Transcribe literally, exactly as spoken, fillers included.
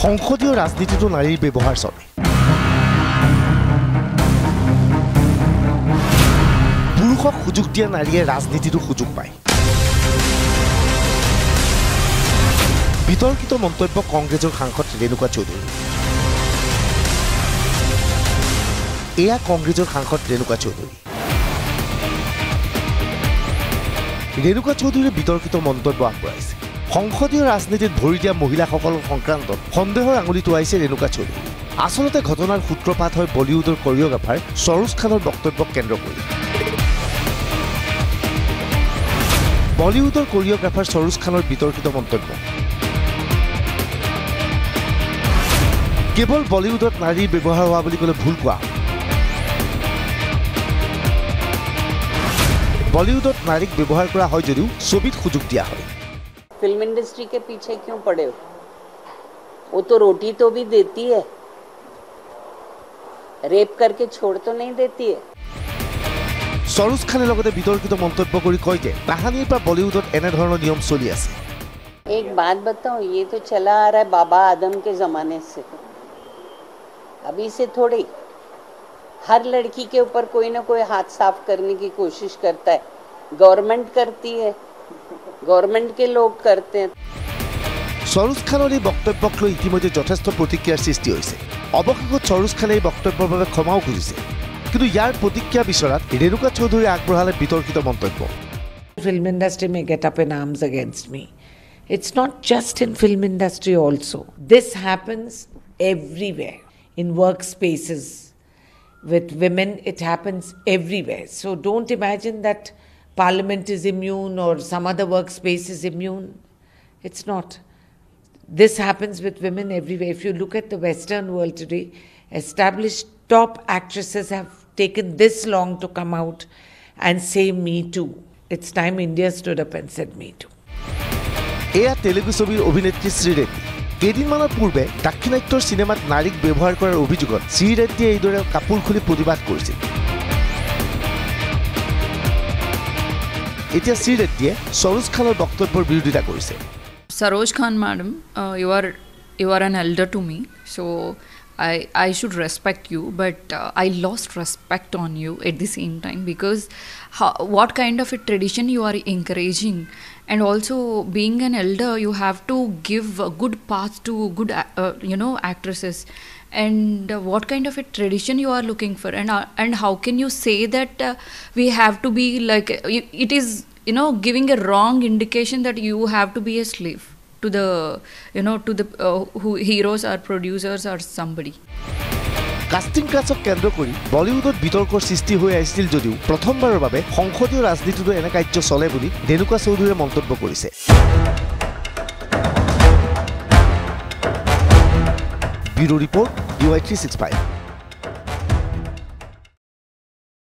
সংসদীয় ৰাজনীতিটো নাৰীৰ ব্যৱহাৰ চলে পুৰুষক সুযোগ দিয়া নাৰীয়ে ৰাজনীতিটো সুযোগ পায় বিতৰ্কিত মন্তব্য কংগ্ৰেছৰ সাংসদ ৰেণুকা চৌধুৰী এয়া কংগ্ৰেছৰ সাংসদ ৰেণুকা চৌধুৰী ৰেণুকা চৌধুৰীয়ে বিতৰ্কিত মন্তব্য আগবঢ়াইছে সংসদীয় ৰাজনীতিত ভৰি দিয়া মহিলাসকলৰ সংক্ৰান্তত সন্দেহৰ আঙুলি টুৱাইছে ৰেণুকা চৌধুৰী আসলতে ঘটনাৰ সূত্ৰপাত হয় বলিউডৰ কোৰিঅগ্ৰাফাৰ সৰোজ খানৰ বক্তব্যক কেন্দ্ৰ কৰি বলিউডৰ কোৰিঅগ্ৰাফাৰ সৰোজ খানৰ বিতৰ্কিত মন্তব্য কেৱল বলিউডত নাৰীৰ ব্যৱহাৰ হোৱা বুলি ক'লে ভুল কোৱা बॉलीवुड नारीक व्यवहार करा হয় যদিও ছবিত সুযোগ দিয়া হয় फिल्म इंडस्ट्री के पीछे क्यों पड़े हो वो तो रोटी तो भी देती है रेप करके छोड़ तो नहीं देती है সৰোজ খানে লগতে বিতৰ্কিত মন্তব্য কৰি কয় যে কাহিনীৰ পৰা বলিউডত এনে ধৰণৰ নিয়ম চলি আছে एक बात बताऊं ये तो चला आ रहा है बाबा आदम के जमाने से अभी से थोड़ी हर लड़की के ऊपर कोई ना कोई हाथ साफ करने की कोशिश करता है गवर्नमेंट करती है गवर्नमेंट के लोग करते हैं সৰোজ খানৰ এই বক্তব্যক লৈ ইতিমধ্যে যথেষ্ট প্ৰতিক্ৰিয়াৰ সৃষ্টি হৈছে অৱশেষত সৰোজ খানে এই বক্তব্যৰ বাবে ক্ষমাও খুজিছে কিন্তু ইয়াৰ প্ৰতিক্ৰিয়া বিচৰাত ৰেণুকা চৌধুৰী আগবঢ়ালে বিতৰ্কিত মন্তব্য film industry may get up in arms against me it's not just in film industry also this happens everywhere in workspaces with women it happens everywhere so don't imagine that parliament is immune or some other workspace is immune it's not this happens with women everywhere if you look at the western world today established top actresses have taken this long to come out and say me too it's time India stood up and said me too এয়া তেলেগু ছবিৰ অভিনেত্ৰী শ্ৰী ৰেড্ডি কেইদিনমানৰ পূৰ্বে দাক্ষিণাত্যৰ চিনেমাত নাৰীক ব্যৱহাৰ কৰাৰ অভিযোগত শ্ৰী ৰেড্ডিয়ে এইদৰে কাপোৰ খুলি প্ৰতিবাদ কৰিছিল এতিয়া শ্ৰী ৰেড্ডিয়ে সৰোজ খানৰ বক্তব্যৰ বিৰোধিতা কৰিছে Saroj Khan madam uh, you are you are an elder to me so I I should respect you but uh, I lost respect on you at the same time because how, what kind of a tradition you are encouraging and also being an elder you have to give a good path to good uh, you know actresses and uh, what kind of a tradition you are looking for and uh, and how can you say that uh, we have to be like uh, it is you know giving a wrong indication that you have to be a slave to the you know to the uh, who heroes or producers or somebody casting ক্লাছক কেন্দ্ৰ কৰি বলিউডত বিতৰ্কৰ সৃষ্টি হৈ আহিছিল যদিও প্ৰথমবাৰৰ বাবে সংসদীয় ৰাজনীতিটো এনে কাৰ্য চলে বুলি ৰেণুকা চৌধুৰীয়ে মন্তব্য কৰিছে bureau report U I three sixty five